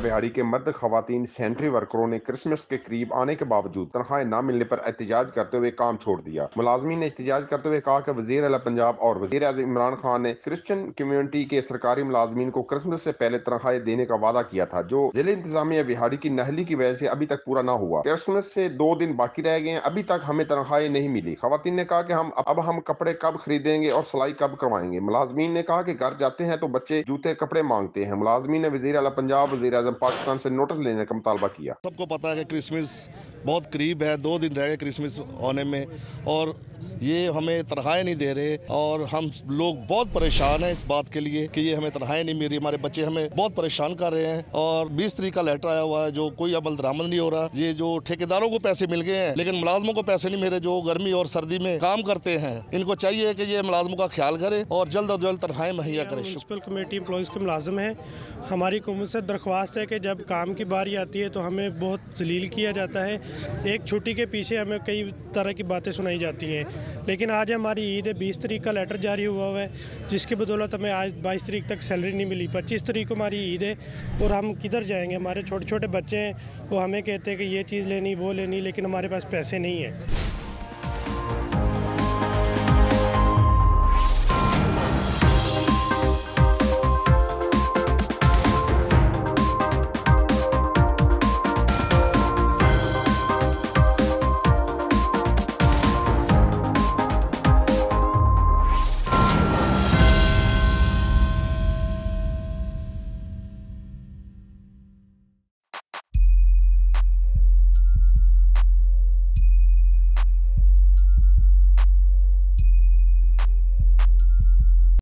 बिहाड़ी के मर्द खवातीन सैनिटरी वर्करों ने क्रिसमस के करीब आने के बावजूद तनख्वाहें न मिलने पर एहतजाज करते हुए काम छोड़ दिया। मुलाजमीन ने एहतजाज करते हुए कहा कि वजीर आला पंजाब और वजीर आज़म इमरान खान ने क्रिश्चियन कम्युनिटी के सरकारी मुलाजमीन को क्रिसमस से पहले तनख्वाहें देने का वादा किया था, जो जिले इंतजामिया बिहाड़ी की नहली की वजह से अभी तक पूरा न हुआ। क्रिसमस से 2 दिन बाकी रह गए हैं, अभी तक हमें तनख्वाहें नहीं मिली। खवातीन ने कहा कि हम कपड़े कब खरीदेंगे और सिलाई कब करवाएंगे। मुलाजमीन ने कहा कि घर जाते हैं तो बच्चे जूते कपड़े मांगते हैं। मुलाजमीन ने वजीर आला पंजाब, वजीर आज़म पाकिस्तान से नोटिस लेने का मुतालबा किया। सबको पता है कि क्रिसमस बहुत करीब है, 2 दिन रह गए क्रिसमस होने में, और ये हमें तनख्वाहें नहीं दे रहे और हम लोग बहुत परेशान हैं इस बात के लिए कि ये हमें तनख्वाहें नहीं मिल रही। हमारे बच्चे हमें बहुत परेशान कर रहे हैं और 20 तारीख का लेटर आया हुआ है, जो कोई अमल दरामद नहीं हो रहा। ये जो ठेकेदारों को पैसे मिल गए हैं लेकिन मुलाजमों को पैसे नहीं मिले, जो गर्मी और सर्दी में काम करते हैं। इनको चाहिए कि ये मुलाजमों का ख्याल करें और जल्द अज जल्द तनख्वाहें मुहैया करें। म्यूनसिपल कमेटी एम्प्लॉयज़ के मुलाजिम हैं। हमारी हुकूमत से दरख्वास्त है कि जब काम की बारी आती है तो हमें बहुत जलील किया जाता है। एक छुट्टी के पीछे हमें कई तरह की बातें सुनाई जाती हैं, लेकिन आज हमारी ईद है। 20 तारीख का लेटर जारी हुआ है, जिसकी बदौलत हमें आज 22 तारीख तक सैलरी नहीं मिली। 25 तारीख को हमारी ईद है और हम किधर जाएंगे? हमारे छोटे छोटे बच्चे हैं, वो हमें कहते हैं कि ये चीज़ लेनी, वो लेनी, लेकिन हमारे पास पैसे नहीं हैं।